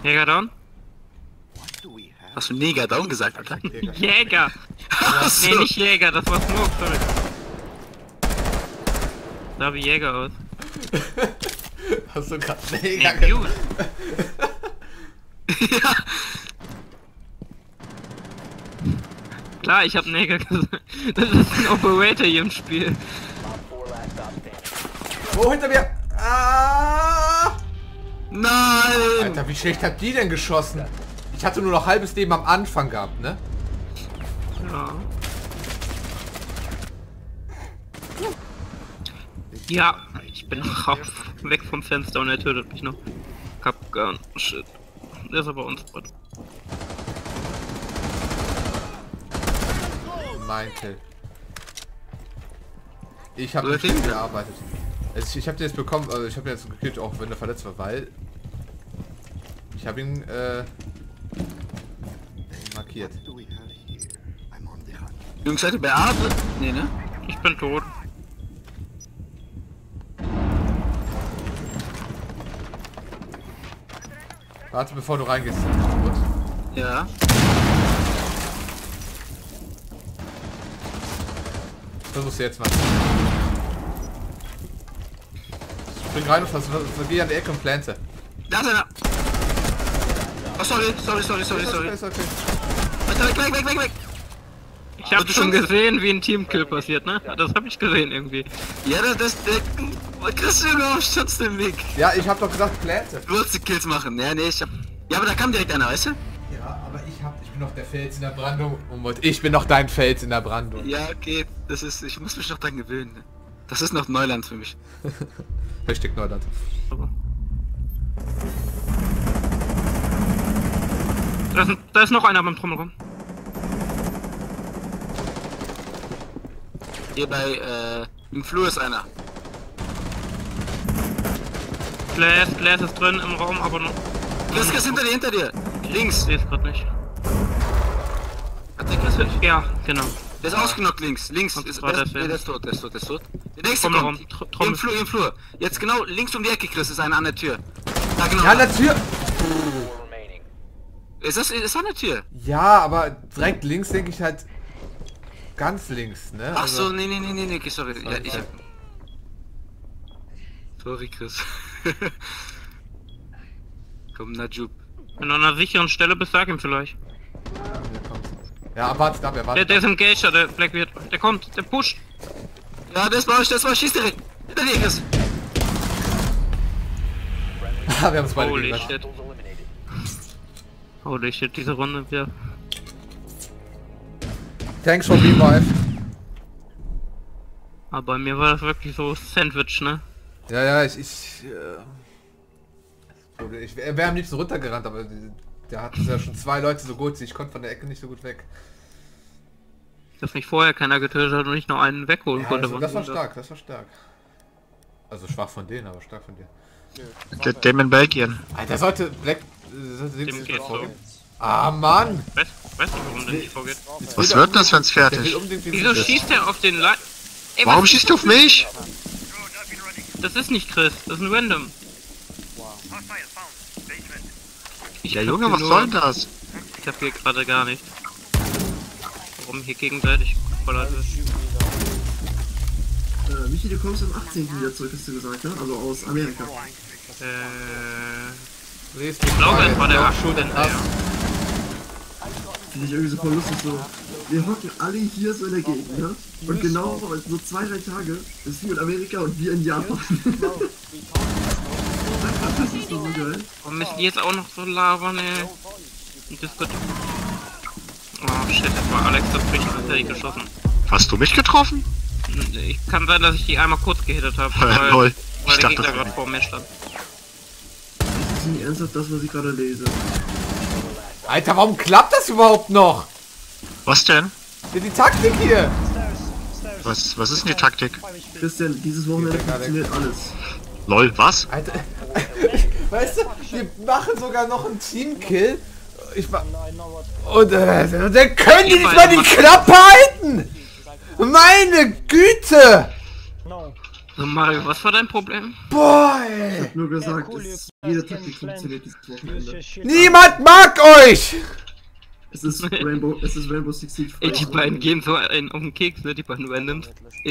Jäger down? Hast du Neger down gesagt, Alter? Jäger! Nee, nicht Jäger, das war Smoke, sorry. Sah wie Jäger aus. Hast du grad Nee, Neger gut. Ja. Klar, ich hab Neger gesagt. Das ist ein Operator hier im Spiel. Wo hinter mir? Ah! Nein! Alter, wie schlecht hat die denn geschossen? Ich hatte nur noch halbes Leben am Anfang gehabt, ne? Ja. Ja, ich bin raus. Weg vom Fenster und er tötet mich noch. Kapgan. Shit. Der ist aber uns. Mein Kill. Ich habe nicht gearbeitet. Also ich habe den jetzt bekommen, also ich habe den jetzt gekillt, auch wenn er verletzt war, weil ich habe ihn markiert. Jungs, seid ihr bei A? Nee, ne? Ich bin tot. Warte, bevor du reingehst. Gut. Ja. Versuch's jetzt mal. Spring rein und geh an die Ecke und plante. Da ist einer! Oh, sorry. Ist okay. Weiter, weg! Ich hab schon gesehen, wie ein Teamkill passiert, ne? Das hab ich gesehen irgendwie. Ja, Chris, Junge, stand im Weg. Ja, ich hab doch gesagt, plante. Du wolltest die Kills machen. Ja, nee, ich hab... Ja, aber da kam direkt einer, weißt du? Ja, aber ich bin noch der Fels in der Brandung. Ich bin noch dein Fels in der Brandung. Ja, okay. Ich muss mich noch dran gewöhnen. Das ist noch Neuland für mich. Hashtag Neuland. Da ist noch einer beim Trommelraum. Hier bei, im Flur ist einer. Glass ist drin im Raum, aber noch... Chris, hinter dir! Links! Ich seh's grad nicht. Hat der Chris? Ja, genau. Der ist ausgenockt links. Links Und ist zwar der der ist tot. Der nächste Trommelraum. kommt. Im Flur. Jetzt genau links um die Ecke, Chris, ist einer an der Tür. Da genau. Ja, an der Tür! Ist an der Tür? Ja, aber direkt links denke ich halt ganz links, ne? Ach Also, so, nee, sorry. Ja, sorry, Chris. Komm, Najub. Wenn du an einer sicheren Stelle bist, sag ihm vielleicht. ja, wartet ab, er wartet. Der ist im Geisha, der Blackbeard. Der kommt, der pusht. Ja, das war, schieß direkt. Hinter dir, Chris. Wir haben es beide Holy gegen shit. Holy shit, diese Runde, ja. Thanks for revive. Aber bei mir war das wirklich so Sandwich, ne? Ja, er wäre am liebsten runtergerannt, aber der hat ja schon zwei Leute so gut, ich konnte von der Ecke nicht so gut weg. Dass mich vorher keiner getötet hat und ich noch einen wegholen Ja, konnte. das war stark. Also schwach von denen, aber stark von dir. Dem in Belgien. Alter, sollte Black... Dem geht's so. Ah, Mann! Weißt du, warum der nicht vorgeht? Was wird das, wenn's Der will fertig? Wieso unbedingt schießt er auf den Ey, Warum schießt du auf mich? Das ist nicht Chris, das ist ein Random. Ja Junge, was soll das? Ich hab hier gerade gar nichts. Warum hier gegenseitig geballert wird. Michi, du kommst am 18. wieder zurück, hast du gesagt, ne? Also aus Amerika. Ich glaube, es war der 18. Ja. Finde ich irgendwie so voll lustig so. Wir hocken alle hier so in der Gegend, ne? Und genau so 2-3 Tage ist du in Amerika und wir in Japan. Das ist so geil. Warum müssen die jetzt auch noch so labern, ey? Und das wird... Oh shit, das war Alex, das bricht tatsächlich geschossen. Hast du mich getroffen? Ich kann sein, dass ich die einmal kurz gehittet habe, Lol. weil Ich der dachte, Gegner gerade vor mir stand. Das ist nicht ernsthaft das, was ich gerade lese. Alter, warum klappt das überhaupt noch? Was denn? Die Taktik hier! Was ist denn die Taktik? Christian, dieses Wochenende funktioniert alles. Lol, was? Alter, weißt du, wir machen sogar noch einen Teamkill. Und dann können die nicht mal die Klappe halten! Meine Güte! So Mario, was war dein Problem? Boah, ey. Nur gesagt, jede Taktik funktioniert dieses Wochenende. Niemand mag euch! Es ist Rainbow Six Siege. Ey, die beiden gehen so einen auf den Keks, ne? Die beiden Randoms.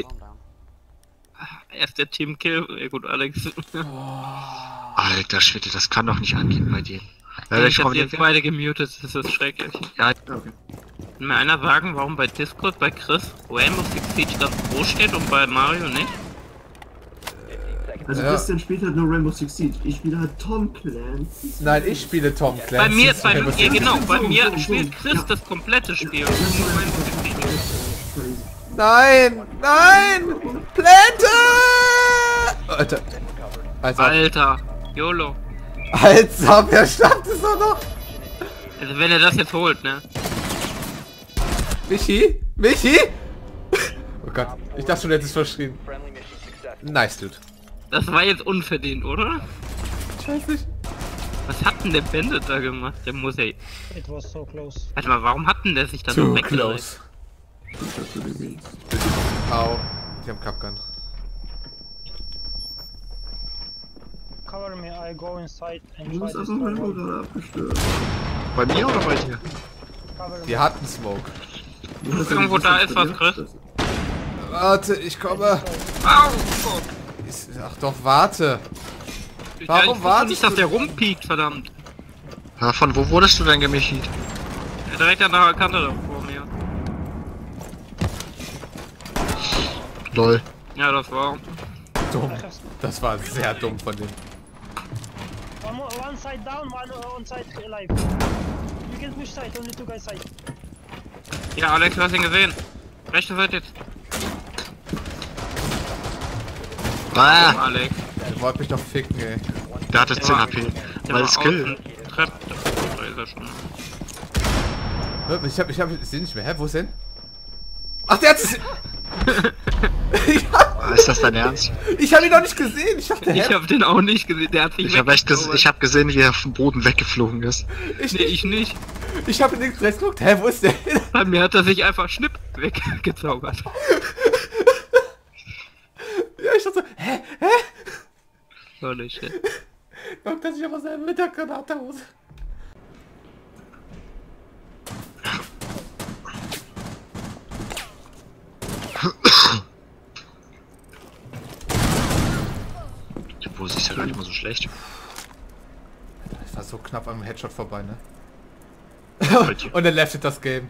Erst der Team Kill, ja gut, Alex. Alter Schwede, das kann doch nicht angehen bei dir. Ich hab die jetzt beide gemutet, das ist schrecklich. Ja, Okay. Kann mir einer sagen, warum bei Discord bei Chris Rainbow Six Siege das Pro steht und bei Mario nicht? Also Ja. Christian spielt halt nur Rainbow Six Siege. Ich spiele halt Tom Clancy. Nein, ich spiele Tom Clancy. Bei mir, ja, genau, bei So, mir so, spielt so. Chris Ja. das komplette Spiel. Und nur Rainbow Six Siege. Crazy. Nein! Nein! Plante! Alter. Alter, YOLO. Alter, wer schafft es doch noch? Also wenn er das jetzt holt, ne? Michi? Michi? Oh Gott, ich dachte schon, du hättest verschrien. Nice, Dude. Das war jetzt unverdient, oder? Ich weiß nicht. Was hat denn der Bandit da gemacht? Der muss ja... It was so close. Warte mal, warum hat denn der sich da so Too weggedreht? close. Au. Ich hab Capgun. Cover me, I go inside and Du try bist this einfach Rainbow door. gerade abgestürzt. bei mir oder bei dir? Cover me. Wir hatten Smoke. Irgendwo da ist was, Chris. Warte, ich komme. Au! Gott. Ach doch, warte. Ja, Warum ich wusste wartest nicht, dass du der rumpiekt, verdammt. Ja, von wo wurdest du denn gemichelt? Ja, direkt an der Kante da vor mir. Lol. Ja, das war... Dumm. Das war sehr dumm von dem. One side down, one side alive. You can push side, only two guys side. Ja, Alex, du hast ihn gesehen. Rechte Seite jetzt. Ah, Alex. Der wollte mich doch ficken, ey. der hatte 10 HP. Der Weil war Skill. außen Treppe. Da ist er schon. Ich seh nicht mehr. Hä, wo ist denn? Ach, der hat es. Ist das dein Ernst? Ich hab ihn noch nicht gesehen. Ich dachte, Ich hä? hab den auch nicht gesehen, der hat sich Ich habe weggezaubert. hab gesehen, wie er vom Boden weggeflogen ist. Nee, ich nicht. Ich hab ihn links rechts geguckt. Hä, wo ist der? Bei mir hat er sich einfach schnipp weggezaubert. Ja, ich dachte so, hä? Holy shit. Guckt er sich aber seine Mittaggranate aus. Die Pose ist ja gar nicht mal so schlecht. Ich war so knapp am Headshot vorbei, ne? Bei dir. Und er leftet das Game.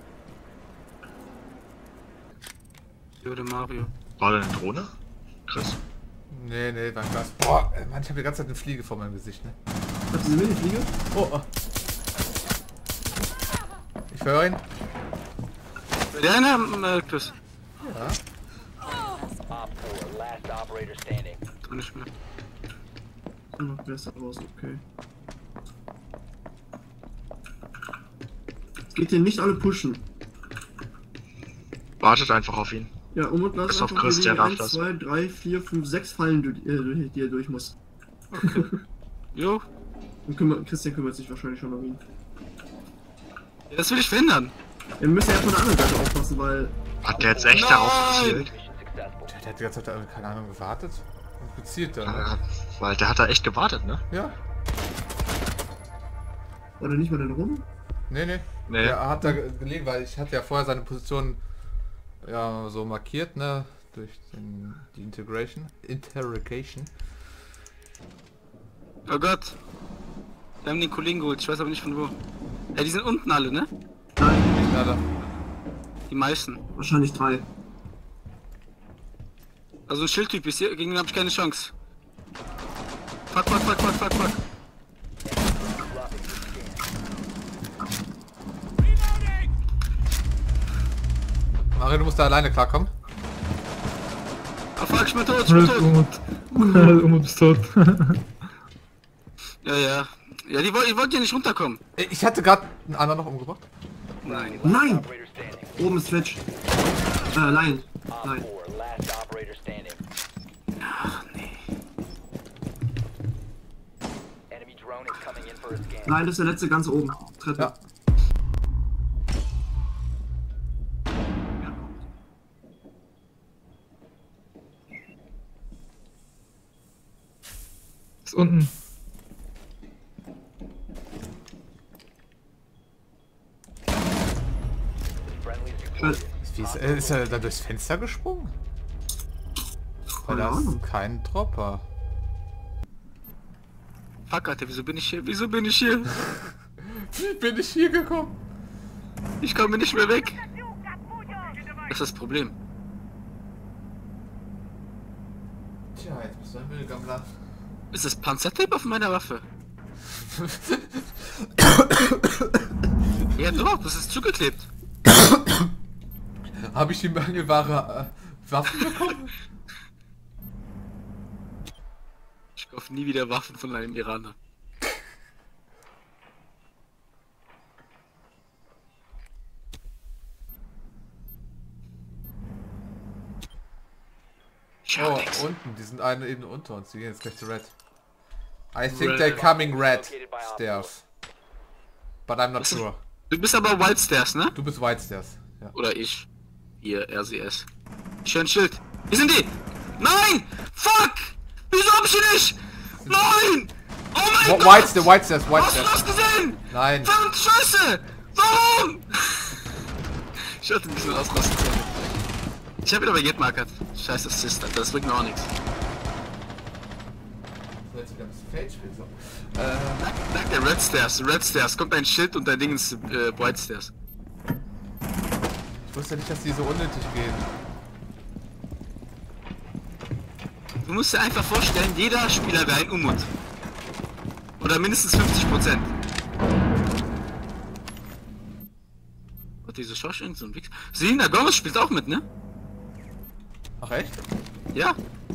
Würde Mario. War da eine Drohne? Chris. Nee, war ein Glas. Boah, Mann, ich hab die ganze Zeit eine Fliege vor meinem Gesicht, ne? Habt ihr sie Mini-Fliege? Oh. Ich höre ihn. Der eine, Chris. Ja. Gar nicht mehr. Oh, wer ist da raus? Okay. Es geht hier nicht alle pushen. Wartet einfach auf ihn. Ja, und lass Bis auf einfach Chris, der die darf 1, das. 2, 3, 4, 5, 6 Fallen, die er durch muss. Jo. Und Christian kümmert sich wahrscheinlich schon um ihn. Ja, das will ich verhindern. Wir müssen ja von der anderen Seite aufpassen, weil... Hat der jetzt echt darauf gezielt? Der hat die ganze Zeit, keine Ahnung, gewartet. Und gezielt dann. Ne? Weil der hat da echt gewartet, ne? Ja. Oder nicht mal denn rum? Nee. Nee. Er hat da gelegen, weil ich hatte ja vorher seine Position ja so markiert, ne? Durch die Interrogation. Oh Gott. Wir haben den Kollegen geholt, ich weiß aber nicht von wo. Ja, die sind unten alle, ne? Nein, Ja, da. Die meisten. wahrscheinlich 3. Also ein Schildtyp ist hier, gegen den habe ich keine Chance. Fuck. Mario, du musst da alleine klarkommen. Ah fuck, ich bin tot. Umut ist tot. Ja. Ja, die wollten ja nicht runterkommen. Ich hatte gerade einen anderen noch umgebracht. Nein! Oben ist Twitch. Lion. Nein. Nein, das ist der letzte ganz oben. Treppe. Ja. unten. Ist er da durchs Fenster gesprungen? Weil da ist kein Dropper. Fuck, Alter, wieso bin ich hier? Wieso bin ich hier? Wie bin ich hier gekommen? Ich komme nicht mehr weg. Das ist das Problem. Tja, jetzt bist du ein Müllgammler. Ist das Panzertape auf meiner Waffe? Ja doch, das ist zugeklebt. Habe ich die mangelbare Waffen bekommen? Ich kaufe nie wieder Waffen von einem Iraner. Oh, unten, die sind eine Ebene unter uns, die gehen jetzt gleich zu Red. I think they're coming red stairs. But I'm not sure. Du bist aber White Stairs, ne? Du bist White Stairs. Ja. Oder ich. Hier, RCS. Schön Schild. Hier sind die! Nein! Fuck! Wieso hab ich die nicht? Nein! Oh mein Gott! White Stairs, White Stairs, White Hast du Stairs. das gesehen? Nein. Verdammt Scheiße! Warum? Ich hatte ein bisschen ausrasten sollen. Ich hab wieder bei Get markert. Scheiß Assist, Alter, das bringt mir auch nichts. So, jetzt wieder ein bisschen Fade spielen, so. Danke, Red Stairs. Kommt ein Schild und dein Ding ist White Stairs. Ich wusste nicht, dass die so unnötig gehen. Du musst dir einfach vorstellen, jeder Spieler wäre ein Umut. Oder mindestens 50%. Und diese Schorsch irgend so ein Wichs. Selena Gomez spielt auch mit, ne? Ach echt? Ja.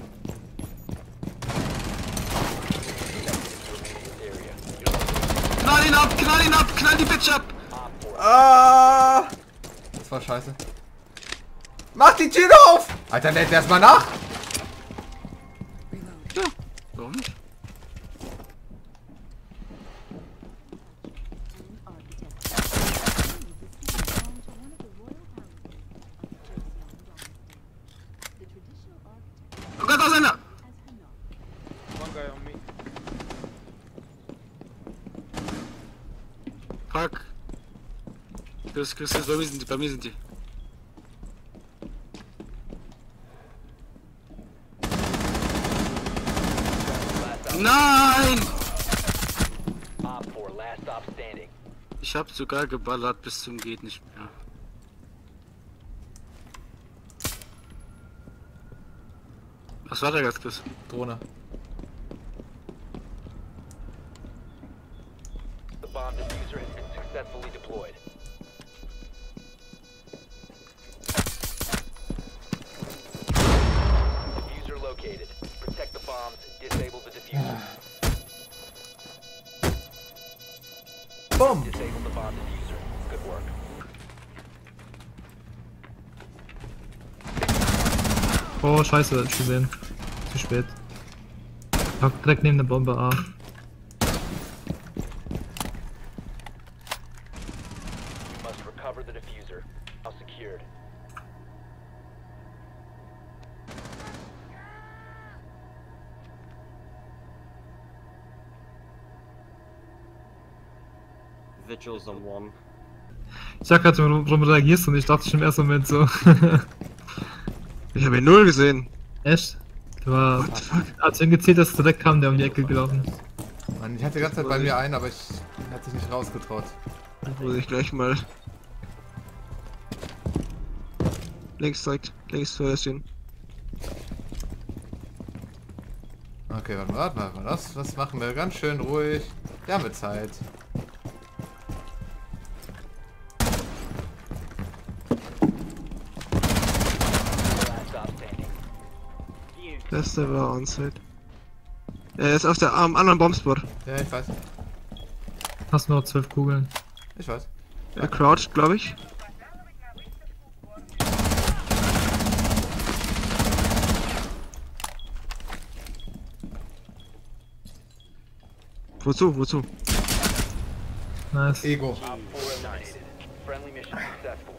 Knall ihn ab, knall die Bitch ab! Ah! Das war scheiße. Mach die Tür auf! Alter, lädt erstmal nach! Ja, warum nicht? Oh Gott, da ist einer! Fuck. Chris, bei mir sind die. Nein! Ich hab sogar geballert bis zum geht nicht mehr. Was war da jetzt, Chris? Drohne. Bomb diffuser has been successfully deployed. Diffuser located. Protect the bombs. Disable the diffuser. Boom! Disable the bomb diffuser. Good work. Oh, scheiße, ich gesehen. Zu spät. Pack direkt neben der Bombe A. You must recover the diffuser. Now secured. Vigils on one. Ich sag grad, warum reagierst du nicht? Ich dachte schon im ersten Moment so. Ich habe ihn null gesehen. Echt? Du war. Als du ihn gezählt hast, direkt kam der um die Ecke gelaufen. Mann, ich hatte die ganze Zeit bei mir einen, aber ich hatte sich nicht rausgetraut. Muss ich gleich mal. Links zeigt. Links zuerst hin. Okay, warte mal. Das machen wir ganz schön ruhig. Wir haben Zeit. Letzter war onside. Er ist auf der anderen Bombspot. Ja, ich weiß. Hast nur noch 12 Kugeln. Ich weiß. Er crouched, glaube ich. Wozu? Nice. Ego. Op 4 eliminated. Friendly mission successful.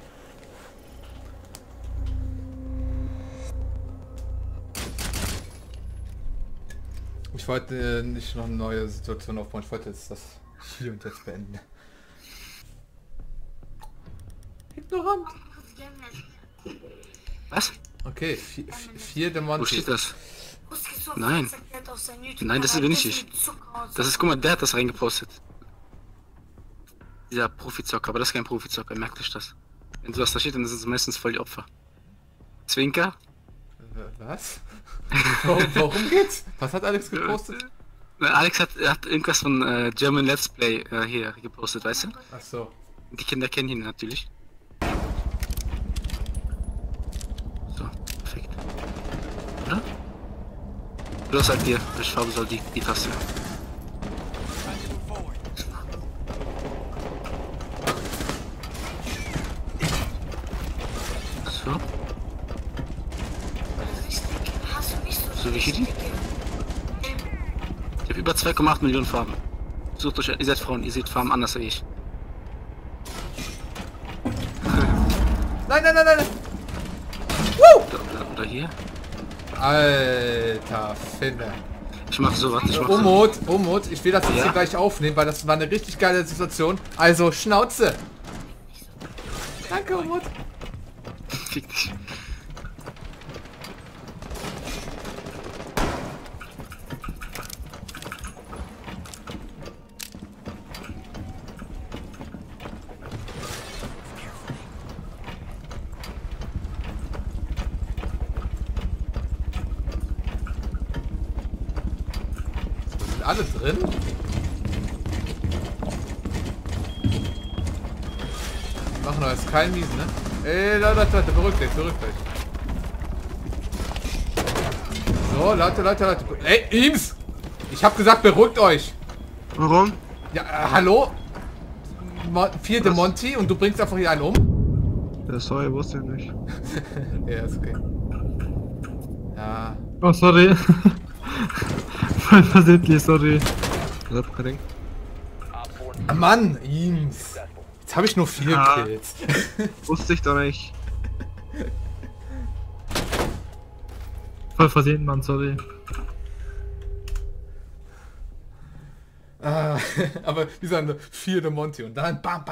Ich wollte nicht noch eine neue Situation aufbauen, ich wollte jetzt das hier und jetzt beenden. Ignorant! Was? Okay, 4 der Monty. Wo steht das? Nein. Nein, das bin nicht ich. Das ist, guck mal, der hat das reingepostet. Dieser Profizocker, aber das ist kein Profizocker, merkt euch das. Wenn sowas da steht, dann sind es meistens voll die Opfer. Zwinker? Was? Warum geht's? Was hat Alex gepostet? Alex hat irgendwas von German Let's Play hier gepostet, weißt du? Ach so. Die Kinder kennen ihn natürlich. So, perfekt. Oder? Los, sagt dir, welche Farbe soll die Taste? So. So, wie viel die? Ich habe über 2,8 Millionen Farben. Sucht euch, ihr seid Frauen, ihr seht Farben anders als ich. Nein, nein, nein, nein! Oder hier? Alter Finne. Ich mach so, warte, ich mach so. Umut, ich will das jetzt hier gleich aufnehmen, weil das war eine richtig geile Situation. Also, Schnauze! Danke, Umut! Fick dich. Sind alle drin? Wir machen doch jetzt keinen Miesen, ne? Ey, Leute, beruhigt euch. So, Leute. Ey, Eames! Ich hab gesagt, beruhigt euch! Warum? Ja, hallo? 4. Monty und du bringst einfach hier einen um? Ja, sorry, wusste ich nicht. Ja, ist okay. Ja. Oh, sorry. Voll versehentlich, sorry. Mann, Eames! Jetzt habe ich nur 4 Kills. Wusste ich doch nicht. Voll versehen, Mann, sorry. Aber wie so eine 4. Monty und dann bam.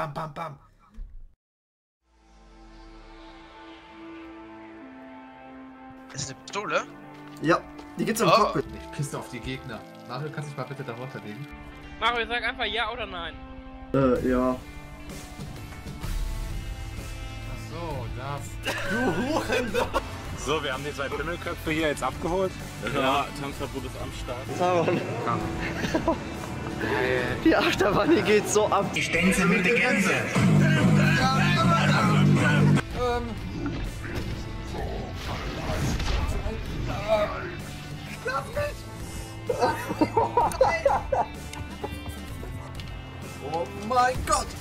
Ist eine Pistole? Ja, die gibt's im Cockpit. Ich pisse auf die Gegner. Mario, kannst du dich mal bitte darunter legen? Mario, sag einfach ja oder nein. Ja. Ach so, das. Du Hurensohn! So, wir haben die 2 Pimmelköpfe hier jetzt abgeholt. Ja, Tanzverbot ist am Start. Die Achterbahn hier geht so ab. Die Stenzel mit der Gänse. Lass mich! Oh mein Gott!